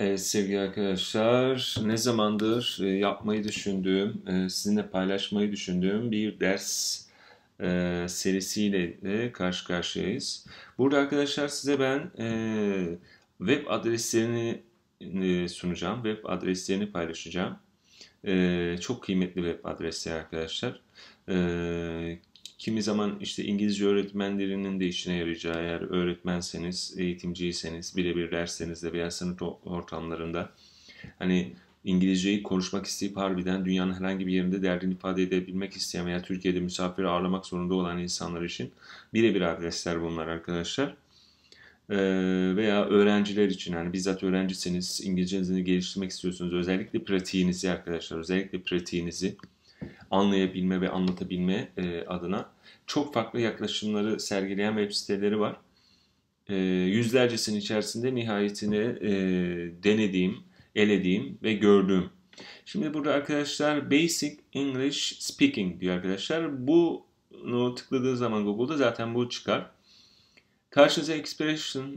Evet sevgili arkadaşlar, ne zamandır yapmayı düşündüğüm, sizinle paylaşmayı düşündüğüm bir ders serisiyle de karşı karşıyayız. Burada arkadaşlar size ben web adreslerini sunacağım, web adreslerini paylaşacağım. Çok kıymetli web adresleri arkadaşlar. Kimi zaman işte İngilizce öğretmenlerinin de işine yarayacağı, eğer öğretmenseniz, eğitimciyseniz, birebir derslerinizde veya sınıf ortamlarında hani İngilizceyi konuşmak isteyip harbiden dünyanın herhangi bir yerinde derdini ifade edebilmek isteyen veya Türkiye'de misafir ağırlamak zorunda olan insanlar için birebir adresler bunlar arkadaşlar. Veya öğrenciler için, yani bizzat öğrenciseniz, İngilizcenizi geliştirmek istiyorsunuz, özellikle pratiğinizi arkadaşlar, özellikle pratiğinizi anlayabilme ve anlatabilme adına çok farklı yaklaşımları sergileyen web siteleri var. Yüzlercesinin içerisinde nihayetini denediğim, elediğim ve gördüğüm. Şimdi burada arkadaşlar Basic English Speaking diyor arkadaşlar. Bunu tıkladığı zaman Google'da zaten bu çıkar. Karşınıza expression,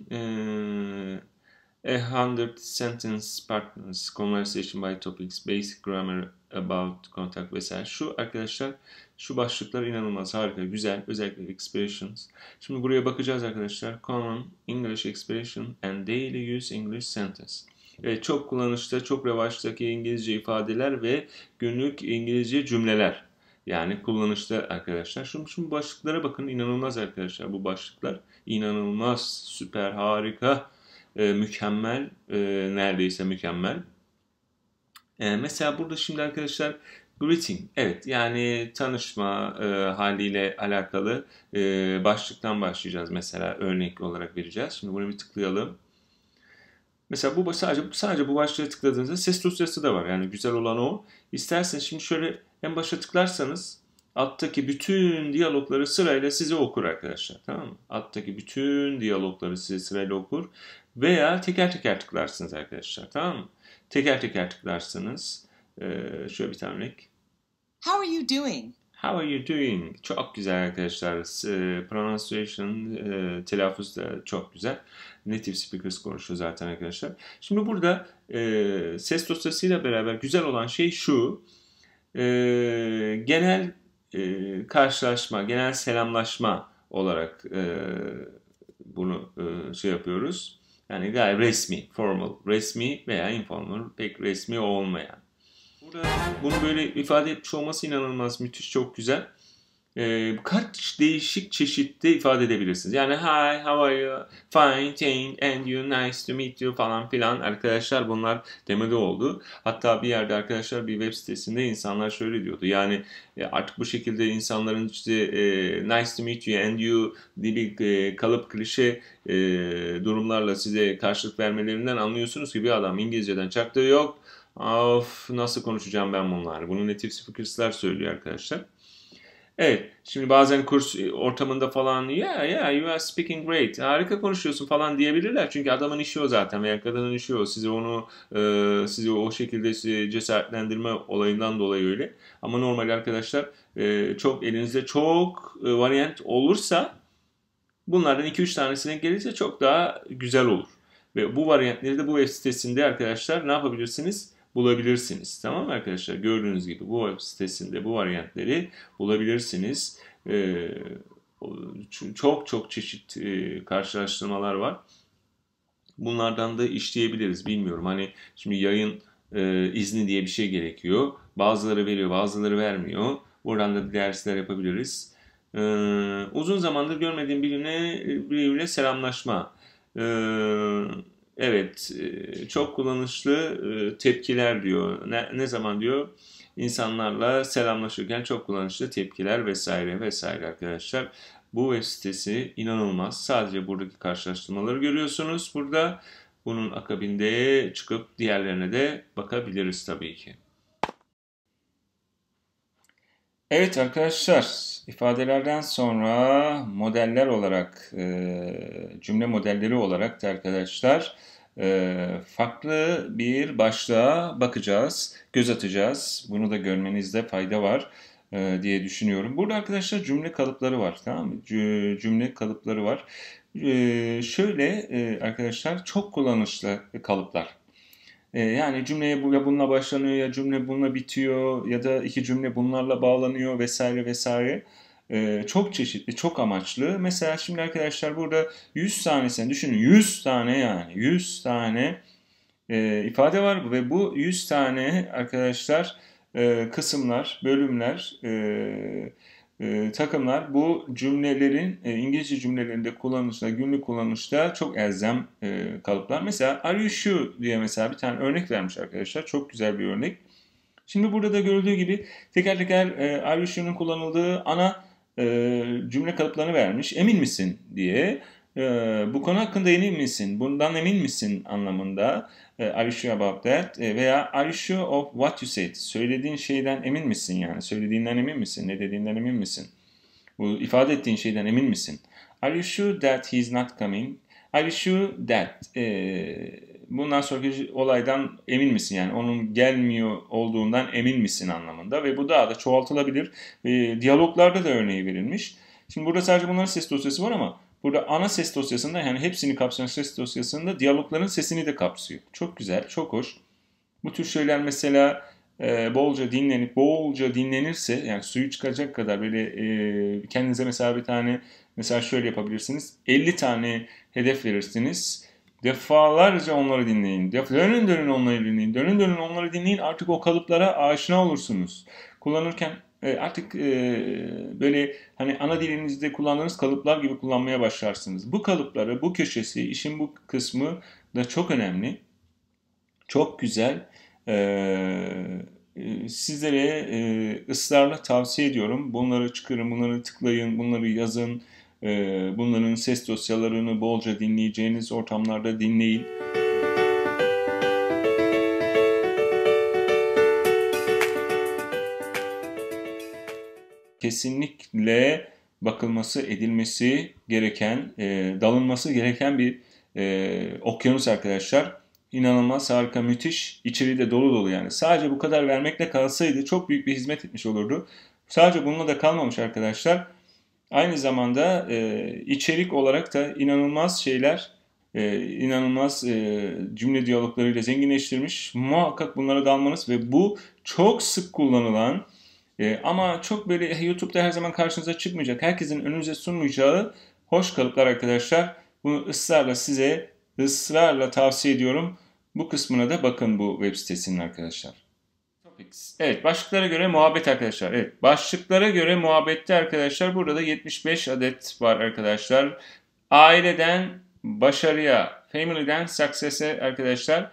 a hundred sentence partners, conversation by topics, basic grammar about contact vesaire. Şu arkadaşlar, şu başlıklar inanılmaz harika, güzel. Özellikle expressions. Şimdi buraya bakacağız arkadaşlar. Common English expression and daily use English sentence. Evet, çok kullanışta, çok revaçtaki İngilizce ifadeler ve günlük İngilizce cümleler. Yani kullanışta arkadaşlar. Şu başlıklara bakın, inanılmaz arkadaşlar bu başlıklar. İnanılmaz, süper, harika, mükemmel, neredeyse mükemmel. Mesela burada şimdi arkadaşlar greeting, evet yani tanışma haliyle alakalı başlıktan başlayacağız, mesela örnek olarak vereceğiz. Şimdi bunu bir tıklayalım. Mesela bu sadece bu başlığa tıkladığınızda ses dosyası da var. Yani güzel olan o. İsterseniz şimdi şöyle en başa tıklarsanız alttaki bütün diyalogları sırayla size okur arkadaşlar. Tamam mı? Alttaki bütün diyalogları size sırayla okur. Veya teker teker tıklarsınız arkadaşlar. Tamam mı? Teker teker tıklarsınız. Şöyle bir tane örnek. How are you doing? How are you doing? Çok güzel arkadaşlar. Pronunciation, telaffuz da çok güzel. Native speakers konuşuyor zaten arkadaşlar. Şimdi burada ses dosyasıyla beraber güzel olan şey şu. Genel karşılaşma, genel selamlaşma olarak bunu şey yapıyoruz. Yani gayet resmi, formal, resmi veya informal, pek resmi olmayan. Burada bunu böyle ifade etmiş olması inanılmaz, müthiş, çok güzel. Kaç değişik çeşitte ifade edebilirsiniz. Yani hi, how are you, fine, thank, and you, nice to meet you falan filan. Arkadaşlar bunlar demode oldu. Hatta bir yerde arkadaşlar bir web sitesinde insanlar şöyle diyordu. Yani artık bu şekilde insanların işte nice to meet you and you gibi kalıp klişe durumlarla size karşılık vermelerinden anlıyorsunuz ki bir adam İngilizceden çaktığı yok. Of, nasıl konuşacağım ben bunları? Bunu native speakers'lar söylüyor arkadaşlar. Evet, şimdi bazen kurs ortamında falan yeah, you are speaking great, harika konuşuyorsun falan diyebilirler. Çünkü adamın işi o zaten veya kadının işi o. Sizi o şekilde cesaretlendirme olayından dolayı öyle. Ama normal arkadaşlar çok elinizde çok varyant olursa, bunlardan 2-3 tanesine gelirse çok daha güzel olur. Ve bu varyantleri de bu web sitesinde arkadaşlar ne yapabilirsiniz? Bulabilirsiniz. Tamam mı arkadaşlar? Gördüğünüz gibi bu web sitesinde bu varyantleri bulabilirsiniz. Çok çeşit karşılaştırmalar var. Bunlardan da işleyebiliriz. Bilmiyorum. Hani şimdi yayın izni diye bir şey gerekiyor. Bazıları veriyor, bazıları vermiyor. Buradan da dersler yapabiliriz. Uzun zamandır görmediğim biriyle selamlaşma. Evet, çok kullanışlı tepkiler diyor. Ne zaman diyor? İnsanlarla selamlaşırken çok kullanışlı tepkiler vesaire vesaire arkadaşlar. Bu web sitesi inanılmaz. Sadece buradaki karşılaştırmaları görüyorsunuz burada. Bunun akabinde çıkıp diğerlerine de bakabiliriz tabii ki. Evet arkadaşlar, ifadelerden sonra modeller olarak, cümle modelleri olarak da arkadaşlar farklı bir başlığa bakacağız, göz atacağız. Bunu da görmenizde fayda var diye düşünüyorum. Burada arkadaşlar cümle kalıpları var, tamam mı? Cümle kalıpları var. Şöyle arkadaşlar, çok kullanışlı kalıplar. Yani cümleye ya bununla başlanıyor ya cümle bununla bitiyor ya da iki cümle bunlarla bağlanıyor vesaire vesaire. Çok çeşitli, çok amaçlı. Mesela şimdi arkadaşlar burada 100 tanesini düşünün. 100 tane yani 100 tane ifade var ve bu 100 tane arkadaşlar kısımlar, bölümler, takımlar bu cümlelerin İngilizce cümlelerinde kullanışta, günlük kullanışta çok elzem kalıplar. Mesela are you sure diye mesela bir tane örnek vermiş arkadaşlar. Çok güzel bir örnek. Şimdi burada da görüldüğü gibi teker teker are you sure'nun kullanıldığı ana cümle kalıplarını vermiş. Emin misin diye. Bu konu hakkında emin misin? Bundan emin misin anlamında. Are you sure about that? Veya are you sure of what you said? Söylediğin şeyden emin misin yani? Söylediğinden emin misin? Ne dediğinden emin misin? Bu ifade ettiğin şeyden emin misin? Are you sure that he's not coming? Are you sure that? Bundan sonraki olaydan emin misin? Yani onun gelmiyor olduğundan emin misin anlamında. Ve bu daha da çoğaltılabilir. Diyaloglarda da örneği verilmiş. Şimdi burada sadece bunların ses dosyası var ama burada ana ses dosyasında yani hepsini kapsayan ses dosyasında diyalogların sesini de kapsıyor. Çok güzel, çok hoş. Bu tür şeyler mesela bolca dinlenirse yani suyu çıkacak kadar böyle kendinize mesela bir tane mesela şöyle yapabilirsiniz. 50 tane hedef verirsiniz. Defalarca onları dinleyin. Dönün onları dinleyin. Dönün onları dinleyin. Artık o kalıplara aşina olursunuz. Kullanırken artık böyle hani ana dilinizde kullandığınız kalıplar gibi kullanmaya başlarsınız. Bu kalıpları, bu köşesi, işin bu kısmı da çok önemli. Çok güzel. Sizlere ısrarla tavsiye ediyorum. Bunları çıkarın, bunları tıklayın, bunları yazın. Bunların ses dosyalarını bolca dinleyeceğiniz ortamlarda dinleyin. Kesinlikle bakılması, edilmesi gereken, dalınması gereken bir okyanus arkadaşlar. İnanılmaz, harika, müthiş, içeriği de dolu dolu yani. Sadece bu kadar vermekle kalsaydı çok büyük bir hizmet etmiş olurdu. Sadece bununla da kalmamış arkadaşlar. Aynı zamanda içerik olarak da inanılmaz şeyler, inanılmaz cümle diyaloglarıyla zenginleştirmiş. Muhakkak bunlara dalmanız ve bu çok sık kullanılan ama çok böyle YouTube'da her zaman karşınıza çıkmayacak, herkesin önünüze sunmayacağı hoş kalıplar arkadaşlar. Bunu ısrarla tavsiye ediyorum. Bu kısmına da bakın bu web sitesinin arkadaşlar. Topics. Evet, başlıklara göre muhabbet arkadaşlar. Evet, başlıklara göre muhabbette arkadaşlar burada da 75 adet var arkadaşlar. Aileden başarıya, family'den success'e arkadaşlar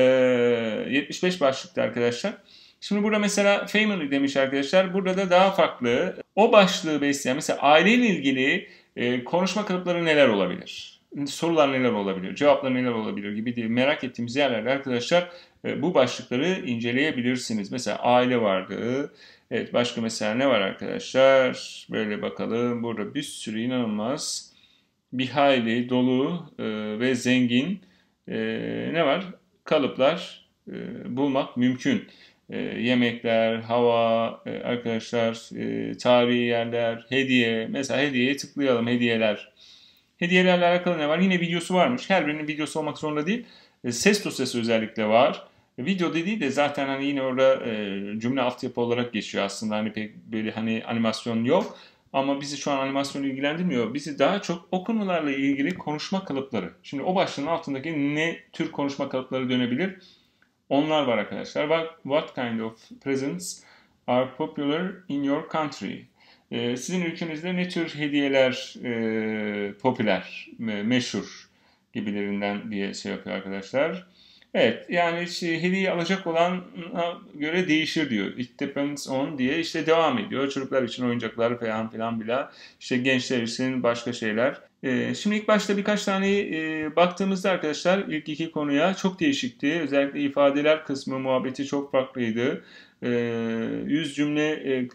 75 başlıkta arkadaşlar. Şimdi burada mesela family demiş arkadaşlar. Burada da daha farklı. O başlığı besleyen mesela aileyle ilgili konuşma kalıpları neler olabilir? Sorular neler olabilir? Cevaplar neler olabilir gibi diye merak ettiğimiz yerlerde arkadaşlar bu başlıkları inceleyebilirsiniz. Mesela aile vardı. Evet, başka mesela ne var arkadaşlar? Böyle bakalım. Burada bir sürü inanılmaz bir hayli dolu ve zengin ne var? Kalıplar bulmak mümkün. Yemekler, hava, arkadaşlar, tarihi yerler, hediye. Mesela hediyeye tıklayalım. Hediyeler. Hediyelerle alakalı ne var? Yine videosu varmış. Her birinin videosu olmak zorunda değil. Ses dosyası özellikle var. Video dediği de zaten hani yine orada cümle altyapı olarak geçiyor aslında. Hani pek böyle hani animasyon yok. Ama bizi şu an animasyon ilgilendirmiyor. Bizi daha çok o konularla ilgili konuşma kalıpları. Şimdi o başlığın altındaki ne tür konuşma kalıpları dönebilir? Onlar var arkadaşlar. Bak, what kind of presents are popular in your country? Sizin ülkenizde ne tür hediyeler popüler, meşhur gibilerinden diye şey yapıyor arkadaşlar. Evet, yani işte hediye alacak olana göre değişir diyor. It depends on diye işte devam ediyor. Çocuklar için oyuncaklar falan filan bila. İşte gençler için başka şeyler. Şimdi ilk başta birkaç tane baktığımızda arkadaşlar ilk iki konuya çok değişikti. Özellikle ifadeler kısmı muhabbeti çok farklıydı. Yüz cümle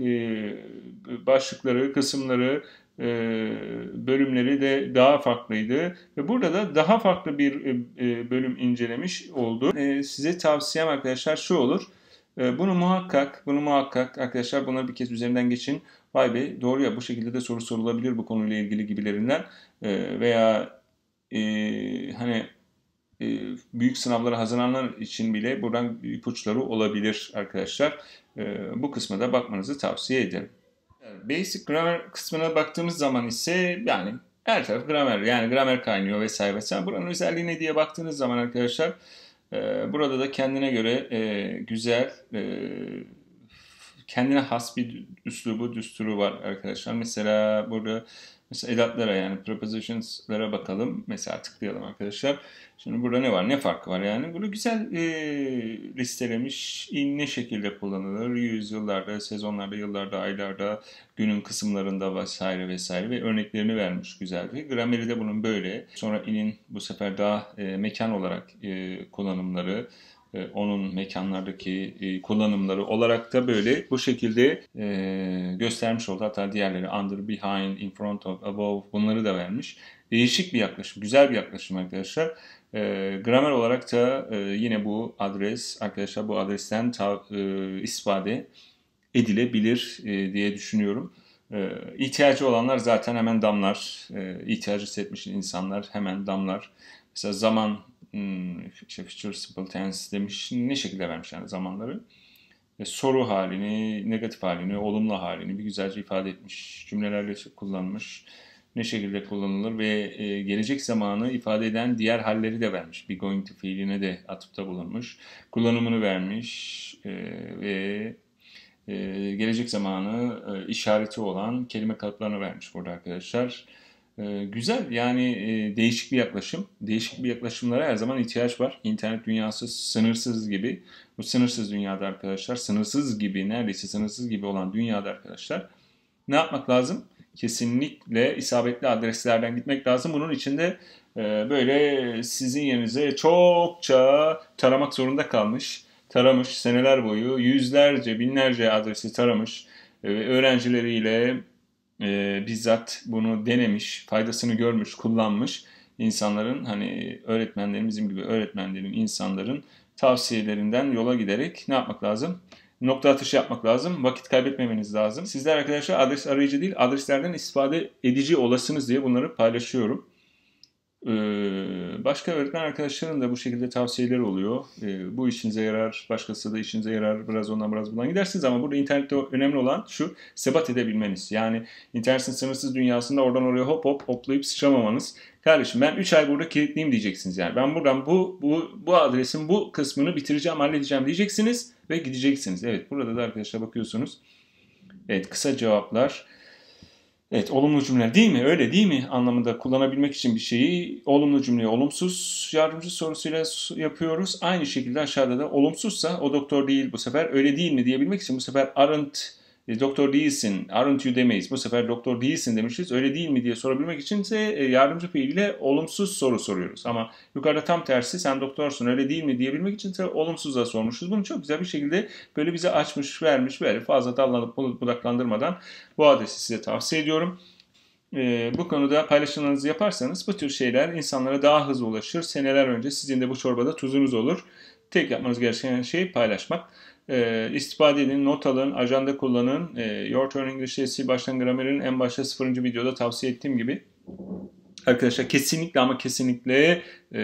başlıkları, kısımları, bölümleri de daha farklıydı. Ve burada da daha farklı bir bölüm incelemiş oldu. Size tavsiyem arkadaşlar şu olur. Bunu muhakkak arkadaşlar buna bir kez üzerinden geçin. Vay be doğru ya bu şekilde de soru sorulabilir bu konuyla ilgili gibilerinden. Veya hani büyük sınavlara hazırlananlar için bile buradan ipuçları olabilir arkadaşlar. Bu kısma da bakmanızı tavsiye ederim. Basic grammar kısmına baktığımız zaman ise yani her taraf gramer, yani gramer kaynıyor vesaire vesaire. Buranın özelliği ne diye baktığınız zaman arkadaşlar, burada da kendine göre güzel, kendine has bir üslubu, düsturu var arkadaşlar. Mesela burada edatlara, yani prepositions'lara bakalım. Mesela tıklayalım arkadaşlar. Şimdi burada ne var? Ne farkı var yani? Burada güzel listelemiş. Ne şekilde kullanılır? Yüzyıllarda, sezonlarda, yıllarda, aylarda, günün kısımlarında vesaire vesaire ve örneklerini vermiş güzelce. Grameri de bunun böyle. Sonra in'in bu sefer daha mekan olarak kullanımları, onun mekanlardaki kullanımları olarak da böyle bu şekilde göstermiş oldu. Hatta diğerleri under, behind, in front of, above, bunları da vermiş. Değişik bir yaklaşım, güzel bir yaklaşım arkadaşlar. Gramer olarak da yine bu adres arkadaşlar, bu adresten istifade edilebilir diye düşünüyorum. İhtiyacı olanlar zaten hemen damlar. İhtiyacı hissetmiş insanlar hemen damlar. Mesela zaman, future simple tense demiş. Ne şekilde vermiş yani zamanları? Soru halini, negatif halini, olumlu halini bir güzelce ifade etmiş. Cümlelerle kullanmış. Ne şekilde kullanılır ve gelecek zamanı ifade eden diğer halleri de vermiş. Be going to fiiline de atıfta bulunmuş. Kullanımını vermiş ve gelecek zamanı işareti olan kelime kalıplarını vermiş burada arkadaşlar. Güzel, yani değişik bir yaklaşım. Değişik bir yaklaşımlara her zaman ihtiyaç var. İnternet dünyası sınırsız gibi. Bu sınırsız dünyada arkadaşlar, sınırsız gibi, neredeyse sınırsız gibi olan dünyada arkadaşlar ne yapmak lazım? Kesinlikle isabetli adreslerden gitmek lazım. Bunun için de böyle sizin yerinize çokça taramak zorunda kalmış. Taramış seneler boyu yüzlerce, binlerce adresi taramış. Öğrencileriyle bizzat bunu denemiş, faydasını görmüş, kullanmış insanların, hani öğretmenlerin, bizim gibi öğretmenlerin, insanların tavsiyelerinden yola giderek ne yapmak lazım? Nokta atışı yapmak lazım. Vakit kaybetmemeniz lazım. Sizler arkadaşlar adres arayıcı değil, adreslerden istifade edici olasınız diye bunları paylaşıyorum. Başka öğretmen arkadaşların da bu şekilde tavsiyeleri oluyor. Bu işinize yarar, başkası da işinize yarar. Biraz ondan biraz bundan gidersiniz ama burada internette önemli olan şu, sebat edebilmeniz. Yani internetin sınırsız dünyasında oradan oraya hop hop hoplayıp sıçramamanız. Kardeşim ben 3 ay burada kilitliyim diyeceksiniz yani. Ben buradan bu adresin bu kısmını bitireceğim, halledeceğim diyeceksiniz ve gideceksiniz. Evet, burada da arkadaşlar bakıyorsunuz. Evet, kısa cevaplar. Evet, olumlu cümleler değil mi? Öyle değil mi? Anlamında kullanabilmek için bir şeyi olumlu cümleye olumsuz yardımcı sorusuyla yapıyoruz. Aynı şekilde aşağıda da olumsuzsa o doktor değil bu sefer. Öyle değil mi diyebilmek için bu sefer aren't, doktor değilsin, aren't you demeyiz. Bu sefer doktor değilsin demişiz. Öyle değil mi diye sorabilmek için ise yardımcı fiiliyle olumsuz soru soruyoruz. Ama yukarıda tam tersi, sen doktorsun öyle değil mi diyebilmek için ise olumsuzla sormuşuz. Bunu çok güzel bir şekilde böyle bize açmış, vermiş, böyle fazla dallanıp budaklandırmadan bu adresi size tavsiye ediyorum. Bu konuda paylaşımlarınızı yaparsanız bu tür şeyler insanlara daha hızlı ulaşır. Seneler önce sizin de bu çorbada tuzunuz olur. Tek yapmanız gereken şey paylaşmak. İstifade edin, not alın, ajanda kullanın. Your Turn English'te sil baştan gramerin en başta 0. videoda tavsiye ettiğim gibi. Arkadaşlar kesinlikle ama kesinlikle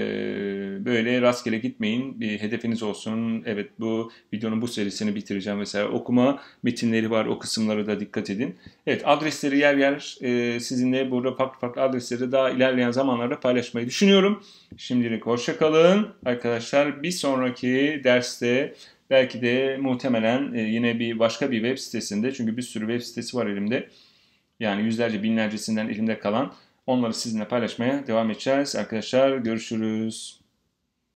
böyle rastgele gitmeyin. Bir hedefiniz olsun. Evet, bu videonun bu serisini bitireceğim. Mesela okuma metinleri var. O kısımlara da dikkat edin. Evet, adresleri yer yer sizinle burada farklı farklı adresleri daha ilerleyen zamanlarda paylaşmayı düşünüyorum. Şimdilik hoşça kalın. Arkadaşlar bir sonraki derste belki de muhtemelen yine başka bir web sitesinde, çünkü bir sürü web sitesi var elimde. Yani yüzlerce binlercesinden elimde kalan. Onları sizinle paylaşmaya devam edeceğiz. Arkadaşlar görüşürüz.